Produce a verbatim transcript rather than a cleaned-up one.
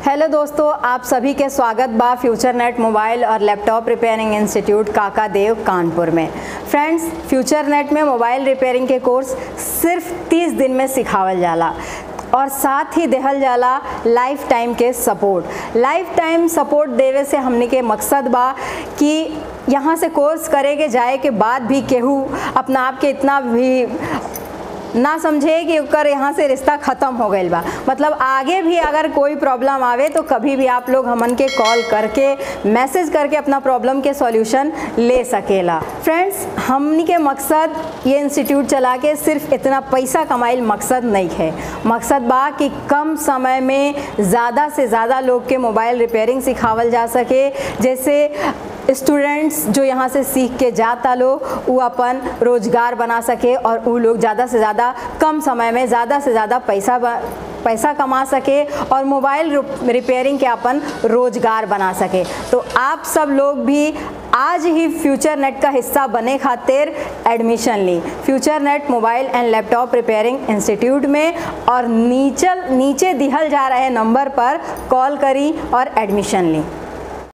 Hello दोस्तों, आप सभी के स्वागत बा फ्यूचर नेट मोबाइल और laptop repairing institute Kaka Dev Kanpur में। फ्रेंड्स, फ्यूचर नेट में मोबाइल रिपेयरिंग के कोर्स सिर्फ तीस दिन में सिखावल जाला और साथ ही देहल जाला लाइफ टाइम के सपोर्ट। लाइफ टाइम सपोर्ट देवे से हमने के मकसद बा कि यहाँ से कोर्स करे के जाए के बाद भी केहू अपना आप के इतना भी ना समझे कि ओकर यहाँ से रिश्ता ख़त्म हो गई बा। मतलब आगे भी अगर कोई प्रॉब्लम आवे तो कभी भी आप लोग हमन के कॉल करके मैसेज करके अपना प्रॉब्लम के सॉल्यूशन ले सकेला। फ्रेंड्स, हमनी के मकसद ये इंस्टीट्यूट चला के सिर्फ इतना पैसा कमाइल मकसद नहीं है। मकसद बा कि कम समय में ज़्यादा से ज़्यादा लोग के मोबाइल रिपेयरिंग सिखावल जा सके। जैसे स्टूडेंट्स जो यहाँ से सीख के जाता लोग वो अपन रोजगार बना सके और वो लोग ज़्यादा से ज़्यादा कम समय में ज़्यादा से ज़्यादा पैसा पैसा कमा सके और मोबाइल रिपेयरिंग के अपन रोजगार बना सके। तो आप सब लोग भी आज ही फ्यूचर नेट का हिस्सा बने खातिर एडमिशन ली future net mobile and laptop repairing institute में और नीचे नीचे दिहल जा रहे नंबर पर कॉल करी और एडमिशन ली।